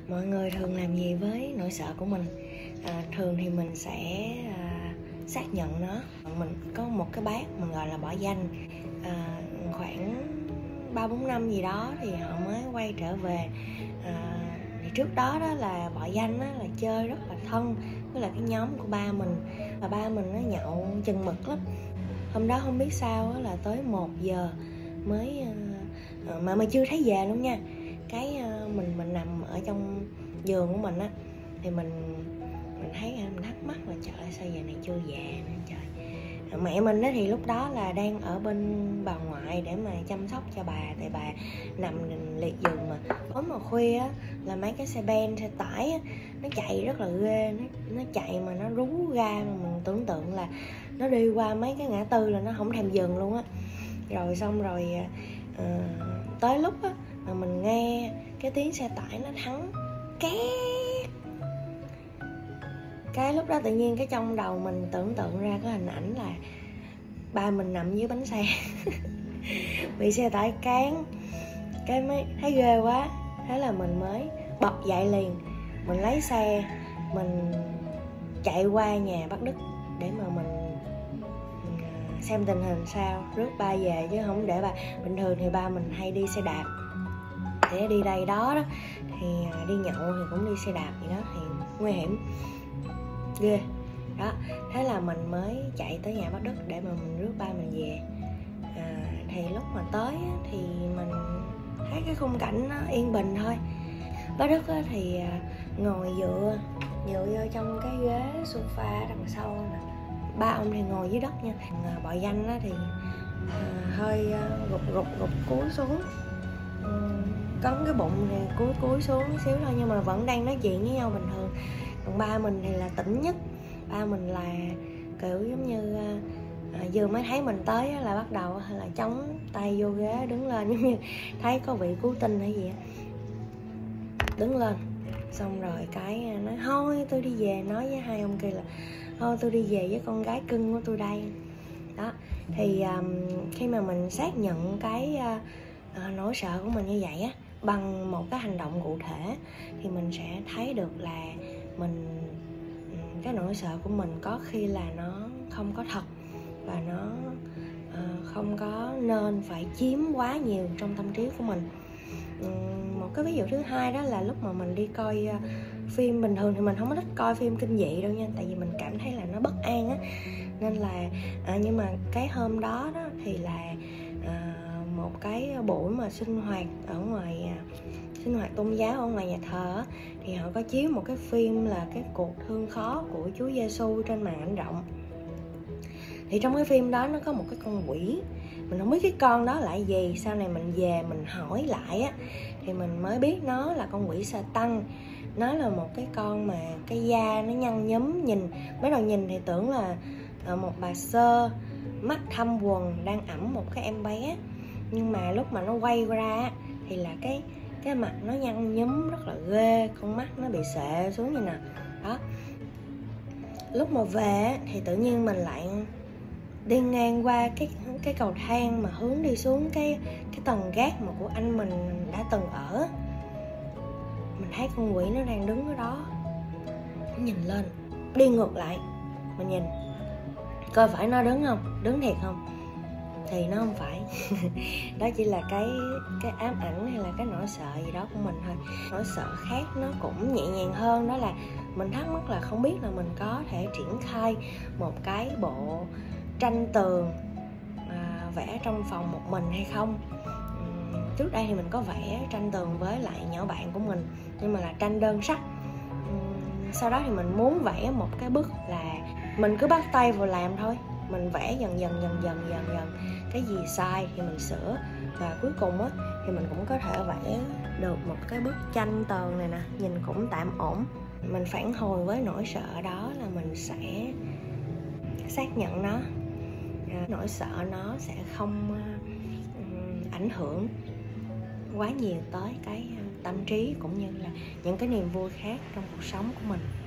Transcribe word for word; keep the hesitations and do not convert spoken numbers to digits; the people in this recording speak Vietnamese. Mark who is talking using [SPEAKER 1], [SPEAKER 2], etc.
[SPEAKER 1] Mọi người thường làm gì với nỗi sợ của mình? À, thường thì mình sẽ à, xác nhận nó. Mình có một cái bác mình gọi là bỏ danh. à, Khoảng ba bốn năm gì đó thì họ mới quay trở về. à, thì trước đó đó là bỏ danh đó, là chơi rất là thân với là cái nhóm của ba mình. Và ba mình nó nhậu chừng mực lắm. Hôm đó không biết sao đó, là tới một giờ mới à, mà mà chưa thấy về luôn nha. Cái à, mình mình nằm ở trong giường của mình á, thì mình mình thấy mình thắc mắc là trời ơi, sao giờ này chưa về nữa trời. Mẹ mình á thì lúc đó là đang ở bên bà ngoại để mà chăm sóc cho bà, tại bà nằm liệt giường mà. Tối mà khuya á là mấy cái xe ben, xe tải á, nó chạy rất là ghê, nó, nó chạy mà nó rú ga, mà mình tưởng tượng là nó đi qua mấy cái ngã tư là nó không thèm dừng luôn á. Rồi xong rồi uh, tới lúc á mà mình nghe cái tiếng xe tải nó thắng két, cái lúc đó tự nhiên cái trong đầu mình tưởng tượng ra cái hình ảnh là ba mình nằm dưới bánh xe bị xe tải cán. Cái mới thấy ghê quá, thế là mình mới bật dậy liền. Mình lấy xe, mình chạy qua nhà bác Đức để mà mình xem tình hình sao, rước ba về chứ không để ba. Bình thường thì ba mình hay đi xe đạp, để đi đây đó đó, thì đi nhậu thì cũng đi xe đạp gì đó thì nguy hiểm ghê đó. Thế là mình mới chạy tới nhà bác Đức để mà mình rước ba mình về. à, thì lúc mà tới thì mình thấy cái khung cảnh nó yên bình thôi. Bác Đức thì ngồi dựa dựa vô trong cái ghế sofa đằng sau nè, ba ông thì ngồi dưới đất nha. Bọ danh thì hơi gục gục gục cúi xuống, cống cái bụng thì cúi cúi xuống xíu thôi, nhưng mà vẫn đang nói chuyện với nhau bình thường. Còn ba mình thì là tỉnh nhất. Ba mình là kiểu giống như à, vừa mới thấy mình tới là bắt đầu là chống tay vô ghế đứng lên, giống như thấy có vị cứu tinh hay gì á, đứng lên xong rồi cái nói thôi tôi đi về, nói với hai ông kia là thôi tôi đi về với con gái cưng của tôi đây đó. Thì um, khi mà mình xác nhận cái uh, uh, nỗi sợ của mình như vậy á, bằng một cái hành động cụ thể, thì mình sẽ thấy được là mình cái nỗi sợ của mình có khi là nó không có thật, và nó uh, không có nên phải chiếm quá nhiều trong tâm trí của mình. um, Một cái ví dụ thứ hai đó là lúc mà mình đi coi uh, phim, bình thường thì mình không có thích coi phim kinh dị đâu nha, tại vì mình cảm thấy là nó bất an á, nên là à, nhưng mà cái hôm đó đó thì là à, một cái buổi mà sinh hoạt ở ngoài à, sinh hoạt tôn giáo ở ngoài nhà thờ á, thì họ có chiếu một cái phim là cái cuộc thương khó của Chúa Giêsu trên màn ảnh rộng. Thì trong cái phim đó nó có một cái con quỷ, mình không biết cái con đó là gì. Sau này mình về mình hỏi lại á, thì mình mới biết nó là con quỷ Sa-tăng. Nó là một cái con mà cái da nó nhăn nhúm, nhìn mới đầu nhìn thì tưởng là một bà sơ mắt thâm quầng đang ẵm một cái em bé, nhưng mà lúc mà nó quay ra thì là cái cái mặt nó nhăn nhúm rất là ghê, con mắt nó bị xệ xuống như nè đó. Lúc mà về thì tự nhiên mình lại đi ngang qua cái cái cầu thang mà hướng đi xuống cái cái tầng gác mà của anh mình đã từng ở. Mình thấy con quỷ nó đang đứng ở đó, nó nhìn lên, đi ngược lại, mình nhìn coi phải nó đứng không, đứng thiệt không, thì nó không phải. Đó chỉ là cái cái ám ảnh hay là cái nỗi sợ gì đó của mình thôi. Nỗi sợ khác nó cũng nhẹ nhàng hơn, đó là mình thắc mắc là không biết là mình có thể triển khai một cái bộ tranh tường à, vẽ trong phòng một mình hay không. uhm, Trước đây thì mình có vẽ tranh tường với lại nhỏ bạn của mình, nhưng mà là tranh đơn sắc. uhm, Sau đó thì mình muốn vẽ một cái bức là mình cứ bắt tay vào làm thôi, mình vẽ dần dần dần dần dần dần, cái gì sai thì mình sửa, và cuối cùng á thì mình cũng có thể vẽ được một cái bức tranh tường này nè, nhìn cũng tạm ổn. Mình phản hồi với nỗi sợ đó là mình sẽ xác nhận nó, à, nỗi sợ nó sẽ không uh, ảnh hưởng quá nhiều tới cái tâm trí cũng như là những cái niềm vui khác trong cuộc sống của mình.